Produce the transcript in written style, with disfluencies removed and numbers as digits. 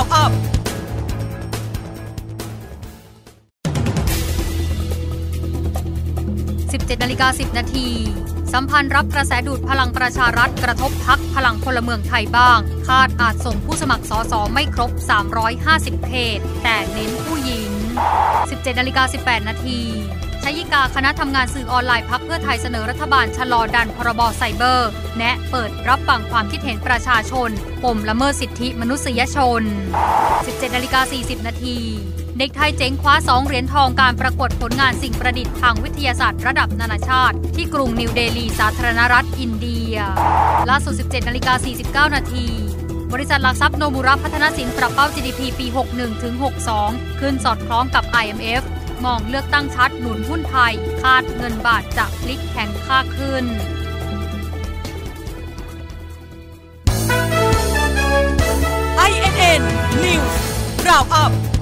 Roundup 17:10 นาทีสัมพันธ์รับกระแสดูดพลังประชารัฐกระทบพรรคพลังพลเมืองไทยบ้างคาดอาจส่งผู้สมัครสสไม่ครบ350เขตแต่เน้นผู้หญิง 17:18 นาทีชยิกาคณะทำงานสื่อออนไลน์พรรคเพื่อไทยเสนอรัฐบาลชะลอดันพรบไซเบอร์แนะเปิดรับฟังความคิดเห็นประชาชนปมละเมิดสิทธิมนุษยชน 17:40 นาทีเด็กไทยเจ๋งคว้า2เหรียญทองการประกวดผลงานสิ่งประดิษฐ์ทางวิทยาศาสตร์ระดับนานาชาติที่กรุงนิวเดลีสาธารณรัฐอินเดียล่าสุด 17:49 นาทีบริษัทหลักทรัพย์โนบุระพัฒนสินปรับเป้า GDP ปี 61-62 ขึ้นสอดคล้องกับ IMF มองเลือกตั้งชัดหนุนหุ้นไทยคาดเงินบาทจะพลิกแข็งค่าขึ้น INN News Roundup